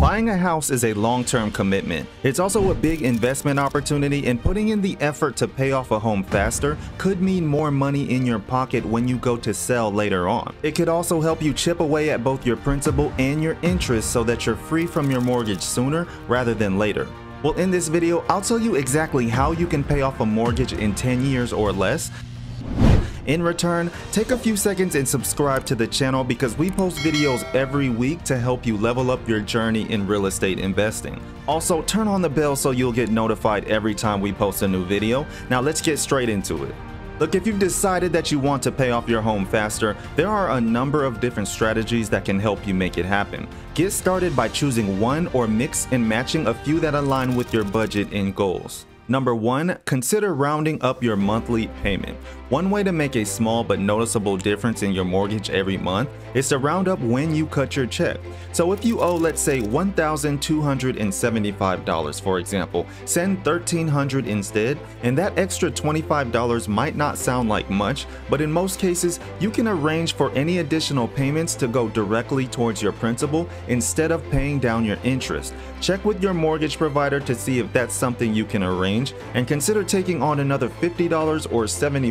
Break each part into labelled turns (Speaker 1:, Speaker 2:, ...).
Speaker 1: Buying a house is a long-term commitment. It's also a big investment opportunity, and putting in the effort to pay off a home faster could mean more money in your pocket when you go to sell later on. It could also help you chip away at both your principal and your interest so that you're free from your mortgage sooner rather than later. Well, in this video, I'll tell you exactly how you can pay off a mortgage in 10 years or less. In return, take a few seconds and subscribe to the channel because we post videos every week to help you level up your journey in real estate investing. Also, turn on the bell so you'll get notified every time we post a new video. Now let's get straight into it. Look, if you've decided that you want to pay off your home faster, there are a number of different strategies that can help you make it happen. Get started by choosing one or mix and matching a few that align with your budget and goals. Number 1, consider rounding up your monthly payment. One way to make a small but noticeable difference in your mortgage every month is to round up when you cut your check. So if you owe, let's say, $1,275, for example, send $1,300 instead, and that extra $25 might not sound like much, but in most cases, you can arrange for any additional payments to go directly towards your principal instead of paying down your interest. Check with your mortgage provider to see if that's something you can arrange, and consider taking on another $50 or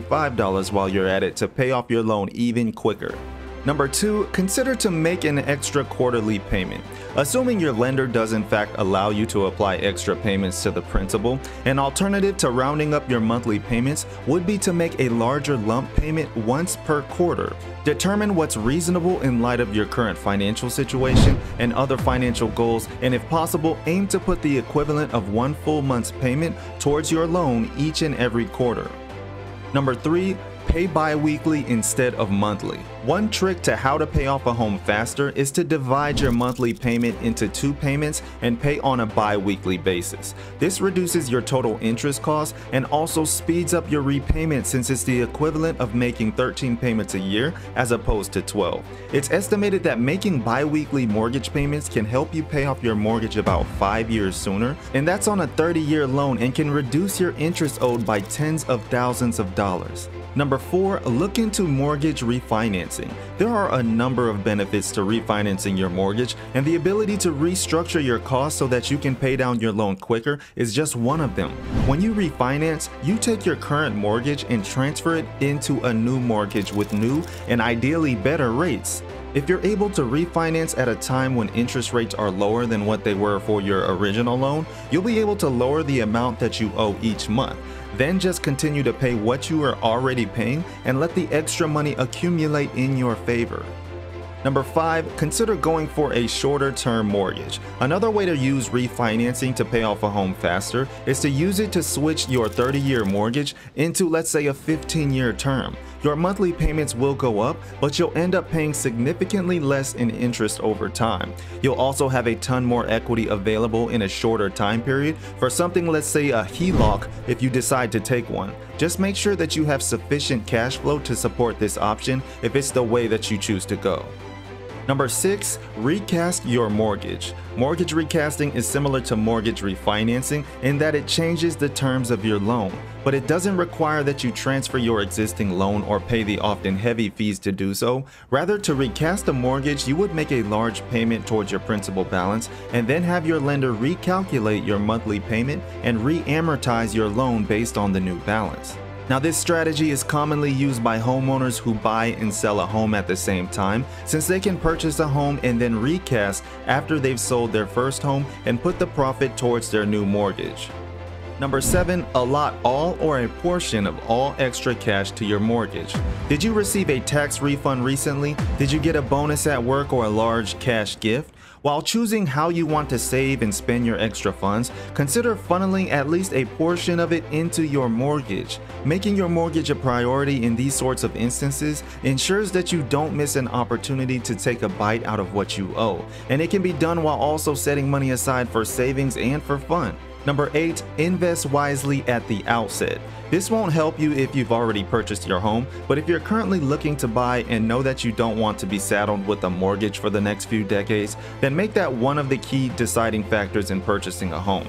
Speaker 1: $75 while you're at it to pay off your loan even quicker. Number 2, consider to make an extra quarterly payment. Assuming your lender does in fact allow you to apply extra payments to the principal, an alternative to rounding up your monthly payments would be to make a larger lump payment once per quarter. Determine what's reasonable in light of your current financial situation and other financial goals, and if possible, aim to put the equivalent of one full month's payment towards your loan each and every quarter. Number 3, pay bi-weekly instead of monthly. One trick to how to pay off a home faster is to divide your monthly payment into 2 payments and pay on a bi-weekly basis. This reduces your total interest cost and also speeds up your repayment since it's the equivalent of making 13 payments a year as opposed to 12. It's estimated that making bi-weekly mortgage payments can help you pay off your mortgage about 5 years sooner, and that's on a 30-year loan, and can reduce your interest owed by tens of thousands of dollars. Number 4, look into mortgage refinancing. There are a number of benefits to refinancing your mortgage, and the ability to restructure your costs so that you can pay down your loan quicker is just one of them. When you refinance, you take your current mortgage and transfer it into a new mortgage with new and ideally better rates. If you're able to refinance at a time when interest rates are lower than what they were for your original loan, you'll be able to lower the amount that you owe each month. Then just continue to pay what you are already paying and let the extra money accumulate in your favor. Number 5, consider going for a shorter term mortgage. Another way to use refinancing to pay off a home faster is to use it to switch your 30-year mortgage into, let's say, a 15-year term. Your monthly payments will go up, but you'll end up paying significantly less in interest over time. You'll also have a ton more equity available in a shorter time period for something, let's say, a HELOC if you decide to take one. Just make sure that you have sufficient cash flow to support this option if it's the way that you choose to go. Number 6, recast your mortgage. Mortgage recasting is similar to mortgage refinancing in that it changes the terms of your loan, but it doesn't require that you transfer your existing loan or pay the often heavy fees to do so. Rather, to recast a mortgage, you would make a large payment towards your principal balance and then have your lender recalculate your monthly payment and re-amortize your loan based on the new balance. Now, this strategy is commonly used by homeowners who buy and sell a home at the same time, since they can purchase a home and then recast after they've sold their first home and put the profit towards their new mortgage. Number 7, allot all or a portion of all extra cash to your mortgage. Did you receive a tax refund recently? Did you get a bonus at work or a large cash gift? While choosing how you want to save and spend your extra funds, consider funneling at least a portion of it into your mortgage. Making your mortgage a priority in these sorts of instances ensures that you don't miss an opportunity to take a bite out of what you owe, and it can be done while also setting money aside for savings and for fun. Number 8, invest wisely at the outset. This won't help you if you've already purchased your home, but if you're currently looking to buy and know that you don't want to be saddled with a mortgage for the next few decades, then make that one of the key deciding factors in purchasing a home.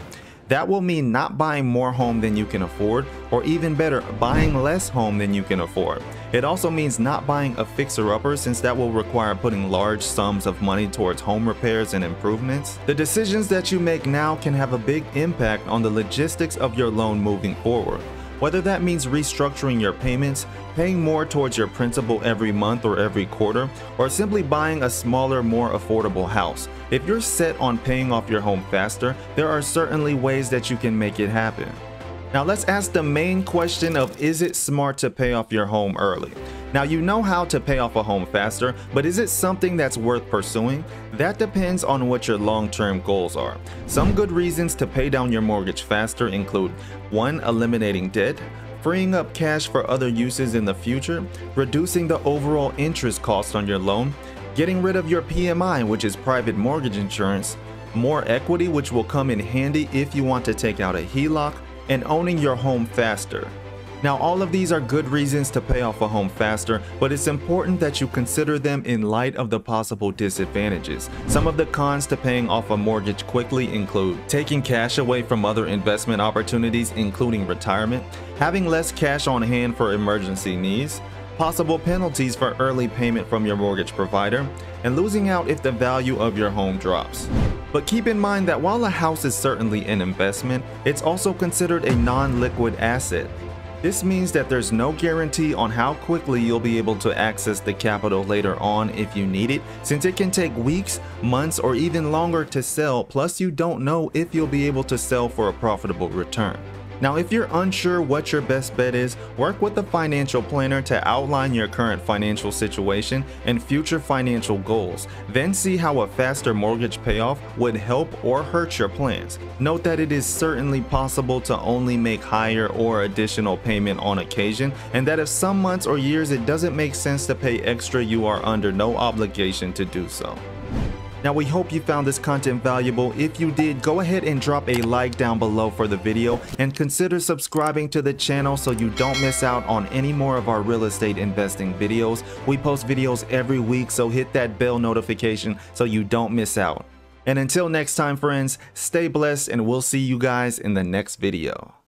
Speaker 1: That will mean not buying more home than you can afford, or even better, buying less home than you can afford. It also means not buying a fixer-upper, since that will require putting large sums of money towards home repairs and improvements. The decisions that you make now can have a big impact on the logistics of your loan moving forward. Whether that means restructuring your payments, paying more towards your principal every month or every quarter, or simply buying a smaller, more affordable house. If you're set on paying off your home faster, there are certainly ways that you can make it happen. Now let's ask the main question of, is it smart to pay off your home early? Now you know how to pay off a home faster, but is it something that's worth pursuing? That depends on what your long-term goals are. Some good reasons to pay down your mortgage faster include 1. Eliminating debt, freeing up cash for other uses in the future, reducing the overall interest cost on your loan, getting rid of your PMI, which is private mortgage insurance, more equity, which will come in handy if you want to take out a HELOC, and owning your home faster. Now all of these are good reasons to pay off a home faster, but it's important that you consider them in light of the possible disadvantages. Some of the cons to paying off a mortgage quickly include taking cash away from other investment opportunities, including retirement, having less cash on hand for emergency needs, possible penalties for early payment from your mortgage provider, and losing out if the value of your home drops. But keep in mind that while a house is certainly an investment, it's also considered a non-liquid asset. This means that there's no guarantee on how quickly you'll be able to access the capital later on if you need it, since it can take weeks, months, or even longer to sell, plus you don't know if you'll be able to sell for a profitable return. Now, if you're unsure what your best bet is, work with a financial planner to outline your current financial situation and future financial goals. Then see how a faster mortgage payoff would help or hurt your plans. Note that it is certainly possible to only make higher or additional payment on occasion, and that if some months or years it doesn't make sense to pay extra, you are under no obligation to do so. Now we hope you found this content valuable. If you did, go ahead and drop a like down below for the video, and consider subscribing to the channel so you don't miss out on any more of our real estate investing videos. We post videos every week, so hit that bell notification so you don't miss out. And until next time, friends, stay blessed, and we'll see you guys in the next video.